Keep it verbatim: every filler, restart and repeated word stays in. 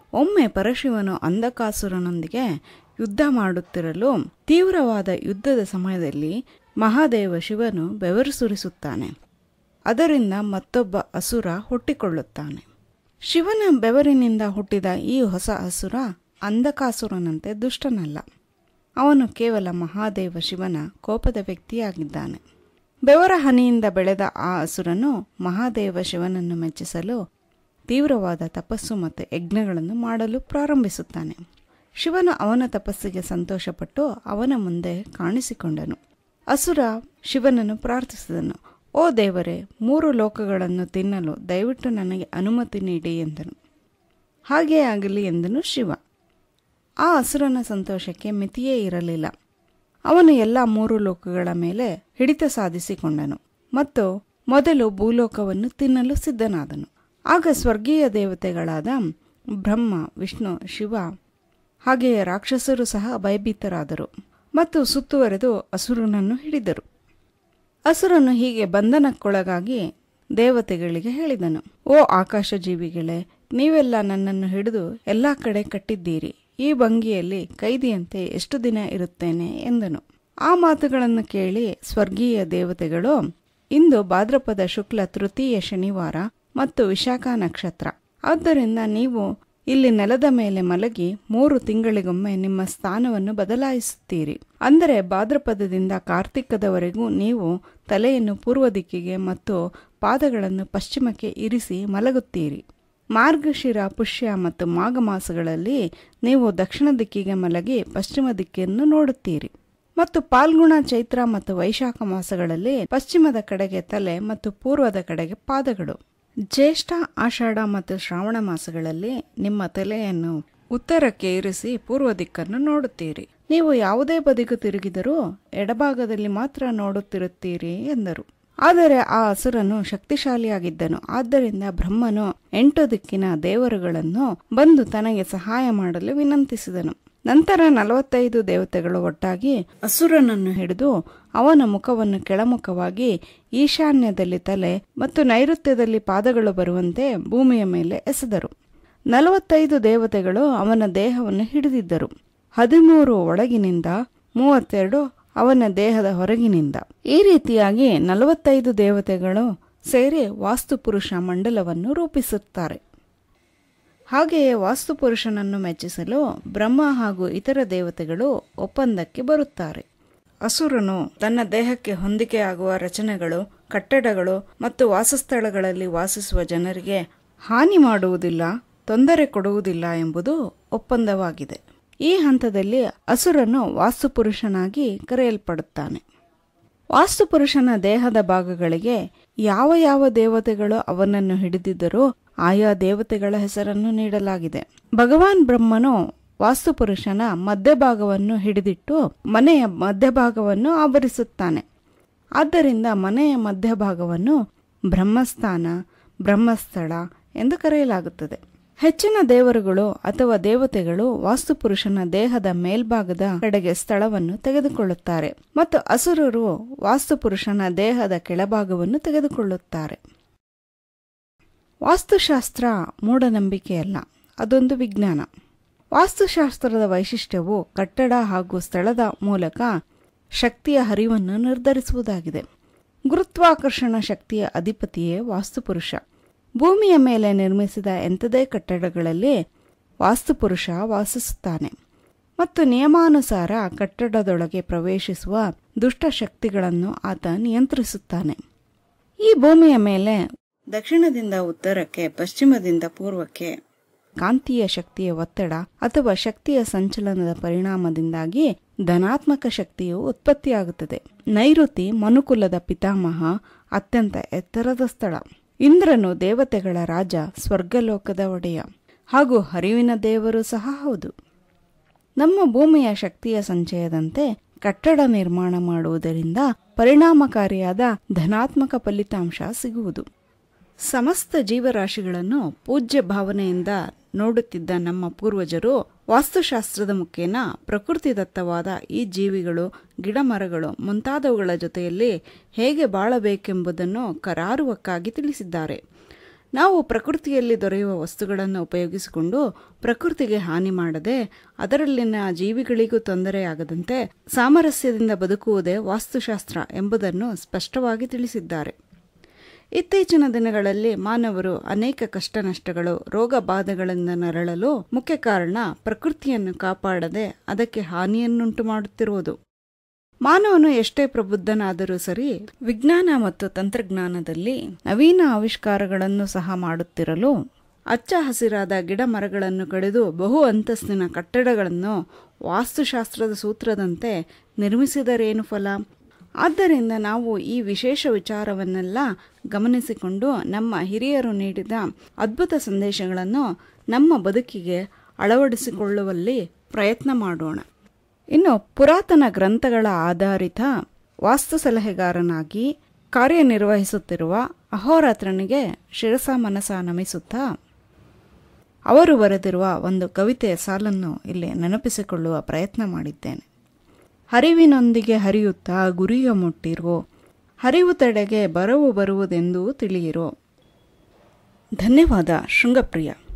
ಒಮ್ಮೆ ಪರಶಿವನು ಅಂಧಕಾಸುರನೊಂದಿಗೆ ಯುದ್ಧ ಮಾಡುತ್ತಿರಲು ತೀವ್ರವಾದ ಯುದ್ಧದ ಸಮಯದಲ್ಲಿ ಮಹಾದೇವ ಶಿವನು ಬೆವರು ಸುರಿಸುತ್ತಾನೆ. ಅದರಿಂದ ಮತ್ತೊಬ್ಬ ಅಸುರ ಹುಟ್ಟಿಕೊಳ್ಳುತ್ತಾನೆ. ಶಿವನ ಬೆವರಿನಿಂದ ಹುಟ್ಟಿದ ಈ ಹೊಸ ಅಸುರ ಅಂಧಕಾಸುರನಂತೆ ದುಷ್ಟನಲ್ಲ. ಅವನು ಕೇವಲ ಮಹಾದೇವ ಶಿವನ ಕೋಪದ ವ್ಯಕ್ತಿಯಾಗಿದ್ದಾನೆ. ಬೆವರ ಹನಿಯಿಂದ ಬೆಳೆದ ಆ ಅಸುರನು ಮಹಾದೇವ ಶಿವನನ್ನು ಮೆಚ್ಚಿಸಲು ತೀವ್ರವಾದ ತಪಸ್ಸು ಮತ್ತು ಯಜ್ಞಗಳನ್ನು ಮಾಡಲು ಪ್ರಾರಂಭಿಸುತ್ತಾನೆ. ಶಿವನು ಅವನ ತಪಸ್ಸಿಗೆ ಸಂತೋಷಪಟ್ಟು ಅವನ ಮುಂದೆ ಕಾಣಿಸಿಕೊಂಡನು. ಅಸುರ ಶಿವನನ್ನು ಪ್ರಾರ್ಥಿಸಿದನು, ಓ ದೇವರೇ, ಮೂರು ಲೋಕಗಳನ್ನು ತಿನ್ನಲು ದಯವಿಟ್ಟು ನನಗೆ ಅನುಮತಿ ನೀಡಿ ಎಂದನು. ಹಾಗೇ ಆಗಲಿ ಎಂದನು ಶಿವ. ಆ ಅಸುರನ ಸಂತೋಷಕ್ಕೆ ಮಿತಿಯೇ ಇರಲಿಲ್ಲ. ಅವನು ಎಲ್ಲ ಮೂರು ಲೋಕಗಳ ಮೇಲೆ ಹಿಡಿತ ಸಾಧಿಸಿಕೊಂಡನು ಮತ್ತು ಮೊದಲು ಭೂಲೋಕವನ್ನು ತಿನ್ನಲು ಸಿದ್ಧನಾದನು. ಆಗ ಸ್ವರ್ಗೀಯ ದೇವತೆಗಳಾದ ಬ್ರಹ್ಮ, ವಿಷ್ಣು, ಶಿವ ಹಾಗೆಯೇ ರಾಕ್ಷಸರು ಸಹ ಭಯಭೀತರಾದರು ಮತ್ತು ಸುತ್ತುವರೆದು ಅಸುರನನ್ನು ಹಿಡಿದರು. ಅಸುರನು ಹೀಗೆ ಬಂಧನಕ್ಕೊಳಗಾಗಿ ದೇವತೆಗಳಿಗೆ ಹೇಳಿದನು, ಓ ಆಕಾಶ ಜೀವಿಗಳೇ, ನೀವೆಲ್ಲ ನನ್ನನ್ನು ಹಿಡಿದು ಎಲ್ಲ ಕಡೆ ಕಟ್ಟಿದ್ದೀರಿ. ಈ ಭಂಗಿಯಲ್ಲಿ ಕೈದಿಯಂತೆ ಎಷ್ಟು ದಿನ ಇರುತ್ತೇನೆ ಎಂದನು. ಆ ಮಾತುಗಳನ್ನು ಕೇಳಿ ಸ್ವರ್ಗೀಯ ದೇವತೆಗಳು, ಇಂದು ಭಾದ್ರಪದ ಶುಕ್ಲ ತೃತೀಯ ಶನಿವಾರ ಮತ್ತು ವಿಶಾಖ ನಕ್ಷತ್ರ, ಆದ್ದರಿಂದ ನೀವು ಇಲ್ಲಿ ನೆಲದ ಮೇಲೆ ಮಲಗಿ ಮೂರು ತಿಂಗಳಿಗೊಮ್ಮೆ ನಿಮ್ಮ ಸ್ಥಾನವನ್ನು ಬದಲಾಯಿಸುತ್ತೀರಿ. ಅಂದರೆ ಭಾದ್ರಪದದಿಂದ ಕಾರ್ತಿಕದವರೆಗೂ ನೀವು ತಲೆಯನ್ನು ಪೂರ್ವ ದಿಕ್ಕಿಗೆ ಮತ್ತು ಪಾದಗಳನ್ನು ಪಶ್ಚಿಮಕ್ಕೆ ಇರಿಸಿ ಮಲಗುತ್ತೀರಿ. ಮಾರ್ಗಶಿರ, ಪುಷ್ಯ ಮತ್ತು ಮಾಘ ಮಾಸಗಳಲ್ಲಿ ನೀವು ದಕ್ಷಿಣ ದಿಕ್ಕಿಗೆ ಮಲಗಿ ಪಶ್ಚಿಮ ದಿಕ್ಕನ್ನು ನೋಡುತ್ತೀರಿ ಮತ್ತು ಪಾಲ್ಗುಣ, ಚೈತ್ರ ಮತ್ತು ವೈಶಾಖ ಮಾಸಗಳಲ್ಲಿ ಪಶ್ಚಿಮದ ಕಡೆಗೆ ತಲೆ ಮತ್ತು ಪೂರ್ವದ ಕಡೆಗೆ ಪಾದಗಳು. ಜ್ಯೇಷ್ಠ, ಆಷಾಢ ಮತ್ತು ಶ್ರಾವಣ ಮಾಸಗಳಲ್ಲಿ ನಿಮ್ಮ ತಲೆಯನ್ನು ಉತ್ತರಕ್ಕೆ ಇರಿಸಿ ಪೂರ್ವ ದಿಕ್ಕನ್ನು ನೋಡುತ್ತೀರಿ. ನೀವು ಯಾವುದೇ ಬದಿಗೂ ತಿರುಗಿದರೂ ಎಡಭಾಗದಲ್ಲಿ ಮಾತ್ರ ನೋಡುತ್ತಿರುತ್ತೀರಿ ಎಂದರು. ಆದರೆ ಆ ಅಸುರನು ಶಕ್ತಿಶಾಲಿಯಾಗಿದ್ದನು. ಆದ್ದರಿಂದ ಬ್ರಹ್ಮನು ಎಂಟು ದಿಕ್ಕಿನ ದೇವರುಗಳನ್ನು ಬಂದು ತನಗೆ ಸಹಾಯ ಮಾಡಲು ವಿನಂತಿಸಿದನು. ನಂತರ ನಲವತ್ತೈದು ದೇವತೆಗಳು ಒಟ್ಟಾಗಿ ಅಸುರನನ್ನು ಹಿಡಿದು ಅವನ ಮುಖವನ್ನು ಕೆಳಮುಖವಾಗಿ ಈಶಾನ್ಯದಲ್ಲಿ ತಲೆ ಮತ್ತು ನೈಋತ್ಯದಲ್ಲಿ ಪಾದಗಳು ಬರುವಂತೆ ಭೂಮಿಯ ಮೇಲೆ ಎಸೆದರು. ನಲವತ್ತೈದು ದೇವತೆಗಳು ಅವನ ದೇಹವನ್ನು ಹಿಡಿದಿದ್ದರು. ಹದಿಮೂರು ಒಳಗಿನಿಂದ, ಮೂವತ್ತೆರಡು ಅವನ ದೇಹದ ಹೊರಗಿನಿಂದ. ಈ ರೀತಿಯಾಗಿ ನಲವತ್ತೈದು ದೇವತೆಗಳು ಸೇರಿ ವಾಸ್ತುಪುರುಷ ಮಂಡಲವನ್ನು ರೂಪಿಸುತ್ತಾರೆ. ಹಾಗೆಯೇ ವಾಸ್ತುಪುರುಷನನ್ನು ಮೆಚ್ಚಿಸಲು ಬ್ರಹ್ಮ ಹಾಗೂ ಇತರ ದೇವತೆಗಳು ಒಪ್ಪಂದಕ್ಕೆ ಬರುತ್ತಾರೆ. ಅಸುರನು ತನ್ನ ದೇಹಕ್ಕೆ ಹೊಂದಿಕೆಯಾಗುವ ರಚನೆಗಳು, ಕಟ್ಟಡಗಳು ಮತ್ತು ವಾಸಸ್ಥಳಗಳಲ್ಲಿ ವಾಸಿಸುವ ಜನರಿಗೆ ಹಾನಿ ಮಾಡುವುದಿಲ್ಲ, ತೊಂದರೆ ಕೊಡುವುದಿಲ್ಲ ಎಂಬುದು ಒಪ್ಪಂದವಾಗಿದೆ. ಈ ಹಂತದಲ್ಲಿ ಅಸುರನು ವಾಸ್ತುಪುರುಷನಾಗಿ ಕರೆಯಲ್ಪಡುತ್ತಾನೆ. ವಾಸ್ತುಪುರುಷನ ದೇಹದ ಭಾಗಗಳಿಗೆ ಯಾವ ಯಾವ ದೇವತೆಗಳು ಅವನನ್ನು ಹಿಡಿದಿದ್ದರೋ ಆಯಾ ದೇವತೆಗಳ ಹೆಸರನ್ನು ನೀಡಲಾಗಿದೆ. ಭಗವಾನ್ ಬ್ರಹ್ಮನು ವಾಸ್ತುಪುರುಷನ ಮಧ್ಯಭಾಗವನ್ನು ಹಿಡಿದಿಟ್ಟು ಮನೆಯ ಮಧ್ಯಭಾಗವನ್ನು ಆವರಿಸುತ್ತಾನೆ. ಆದ್ದರಿಂದ ಮನೆಯ ಮಧ್ಯಭಾಗವನ್ನು ಬ್ರಹ್ಮಸ್ಥಾನ, ಬ್ರಹ್ಮಸ್ಥಳ ಎಂದು ಕರೆಯಲಾಗುತ್ತದೆ. ಹೆಚ್ಚಿನ ದೇವರುಗಳು ಅಥವಾ ದೇವತೆಗಳು ವಾಸ್ತುಪುರುಷನ ದೇಹದ ಮೇಲ್ಭಾಗದ ಕಡೆಗೆ ಸ್ಥಳವನ್ನು ತೆಗೆದುಕೊಳ್ಳುತ್ತಾರೆ ಮತ್ತು ಅಸುರರು ವಾಸ್ತುಪುರುಷನ ದೇಹದ ಕೆಳಭಾಗವನ್ನು ತೆಗೆದುಕೊಳ್ಳುತ್ತಾರೆ. ವಾಸ್ತುಶಾಸ್ತ್ರ ಮೂಢನಂಬಿಕೆಯಲ್ಲ, ಅದೊಂದು ವಿಜ್ಞಾನ. ವಾಸ್ತುಶಾಸ್ತ್ರದ ವೈಶಿಷ್ಟ್ಯವು ಕಟ್ಟಡ ಹಾಗೂ ಸ್ಥಳದ ಮೂಲಕ ಶಕ್ತಿಯ ಹರಿವನ್ನು ನಿರ್ಧರಿಸುವುದಾಗಿದೆ. ಗುರುತ್ವಾಕರ್ಷಣ ಶಕ್ತಿಯ ಅಧಿಪತಿಯೇ ವಾಸ್ತುಪುರುಷ. ಭೂಮಿಯ ಮೇಲೆ ನಿರ್ಮಿಸಿದ ಎಂಥದೇ ಕಟ್ಟಡಗಳಲ್ಲಿ ವಾಸ್ತುಪುರುಷ ವಾಸಿಸುತ್ತಾನೆ ಮತ್ತು ನಿಯಮಾನುಸಾರ ಕಟ್ಟಡದೊಳಗೆ ಪ್ರವೇಶಿಸುವ ದುಷ್ಟ ಶಕ್ತಿಗಳನ್ನು ಆತ ನಿಯಂತ್ರಿಸುತ್ತಾನೆ. ಈ ಭೂಮಿಯ ಮೇಲೆ ದಕ್ಷಿಣದಿಂದ ಉತ್ತರಕ್ಕೆ, ಪಶ್ಚಿಮದಿಂದ ಪೂರ್ವಕ್ಕೆ ಕಾಂತೀಯ ಶಕ್ತಿಯ ಒತ್ತಡ ಅಥವಾ ಶಕ್ತಿಯ ಸಂಚಲನದ ಪರಿಣಾಮದಿಂದಾಗಿ ಧನಾತ್ಮಕ ಶಕ್ತಿಯು ಉತ್ಪತ್ತಿಯಾಗುತ್ತದೆ. ನೈಋತಿ ಮನುಕುಲದ ಪಿತಾಮಹ, ಅತ್ಯಂತ ಎತ್ತರದ ಸ್ಥಳ. ಇಂದ್ರನು ದೇವತೆಗಳ ರಾಜ, ಸ್ವರ್ಗಲೋಕದ ಒಡೆಯ ಹಾಗೂ ಹರಿವಿನ ದೇವರು ಸಹ ಹೌದು. ನಮ್ಮ ಭೂಮಿಯ ಶಕ್ತಿಯ ಸಂಚಯದಂತೆ ಕಟ್ಟಡ ನಿರ್ಮಾಣ ಮಾಡುವುದರಿಂದ ಪರಿಣಾಮಕಾರಿಯಾದ ಧನಾತ್ಮಕ ಫಲಿತಾಂಶ ಸಿಗುವುದು. ಸಮಸ್ತ ಜೀವರಾಶಿಗಳನ್ನು ಪೂಜ್ಯ ಭಾವನೆಯಿಂದ ನೋಡುತ್ತಿದ್ದ ನಮ್ಮ ಪೂರ್ವಜರು ವಾಸ್ತುಶಾಸ್ತ್ರದ ಮುಖೇನ ಪ್ರಕೃತಿದತ್ತವಾದ ಈ ಜೀವಿಗಳು, ಗಿಡಮರಗಳು ಮುಂತಾದವುಗಳ ಜೊತೆಯಲ್ಲಿ ಹೇಗೆ ಬಾಳಬೇಕೆಂಬುದನ್ನು ಕರಾರುವಕ್ಕಾಗಿ ತಿಳಿಸಿದ್ದಾರೆ. ನಾವು ಪ್ರಕೃತಿಯಲ್ಲಿ ದೊರೆಯುವ ವಸ್ತುಗಳನ್ನು ಉಪಯೋಗಿಸಿಕೊಂಡು ಪ್ರಕೃತಿಗೆ ಹಾನಿ ಮಾಡದೆ ಅದರಲ್ಲಿನ ಜೀವಿಗಳಿಗೂ ತೊಂದರೆಯಾಗದಂತೆ ಸಾಮರಸ್ಯದಿಂದ ಬದುಕುವುದೇ ವಾಸ್ತುಶಾಸ್ತ್ರ ಎಂಬುದನ್ನು ಸ್ಪಷ್ಟವಾಗಿ ತಿಳಿಸಿದ್ದಾರೆ. ಇತ್ತೀಚಿನ ದಿನಗಳಲ್ಲಿ ಮಾನವರು ಅನೇಕ ಕಷ್ಟ ನಷ್ಟಗಳು, ರೋಗ ಬಾಧೆಗಳಿಂದ ನರಳಲು ಮುಖ್ಯ ಕಾರಣ ಪ್ರಕೃತಿಯನ್ನು ಕಾಪಾಡದೆ ಅದಕ್ಕೆ ಹಾನಿಯನ್ನುಂಟು ಮಾಡುತ್ತಿರುವುದು. ಮಾನವನು ಎಷ್ಟೇ ಪ್ರಬುದ್ಧನಾದರೂ ಸರಿ, ವಿಜ್ಞಾನ ಮತ್ತು ತಂತ್ರಜ್ಞಾನದಲ್ಲಿ ನವೀನ ಆವಿಷ್ಕಾರಗಳನ್ನು ಸಹ ಮಾಡುತ್ತಿರಲು ಹಚ್ಚ ಹಸಿರಾದ ಗಿಡ ಮರಗಳನ್ನು ಕಡಿದು ಬಹು ಅಂತಸ್ತಿನ ಕಟ್ಟಡಗಳನ್ನು ವಾಸ್ತುಶಾಸ್ತ್ರದ ಸೂತ್ರದಂತೆ ನಿರ್ಮಿಸಿದರೇನು ಫಲ? ಆದ್ದರಿಂದ ನಾವು ಈ ವಿಶೇಷ ವಿಚಾರವನ್ನೆಲ್ಲ ಗಮನಿಸಿಕೊಂಡು ನಮ್ಮ ಹಿರಿಯರು ನೀಡಿದ ಅದ್ಭುತ ಸಂದೇಶಗಳನ್ನು ನಮ್ಮ ಬದುಕಿಗೆ ಅಳವಡಿಸಿಕೊಳ್ಳುವಲ್ಲಿ ಪ್ರಯತ್ನ ಮಾಡೋಣ. ಇನ್ನು ಪುರಾತನ ಗ್ರಂಥಗಳ ಆಧಾರಿತ ವಾಸ್ತು ಸಲಹೆಗಾರನಾಗಿ ಕಾರ್ಯನಿರ್ವಹಿಸುತ್ತಿರುವ ಅಹೋರಾತ್ರನಿಗೆ ಶಿರಸ ಮನಸ ನಮಿಸುತ್ತಾ ಅವರು ಬರೆದಿರುವ ಒಂದು ಕವಿತೆಯ ಸಾಲನ್ನು ಇಲ್ಲಿ ನೆನಪಿಸಿಕೊಳ್ಳುವ ಪ್ರಯತ್ನ ಮಾಡಿದ್ದೇನೆ. ಹರಿವಿನೊಂದಿಗೆ ಹರಿಯುತ್ತಾ ಗುರಿಯ ಮುಟ್ಟಿರೋ, ಹರಿವು ತಡೆಗೆ ಬರವು ಬರುವುದೆಂದು ತಿಳಿಯಿರೋ. ಧನ್ಯವಾದ ಶೃಂಗಪ್ರಿಯ.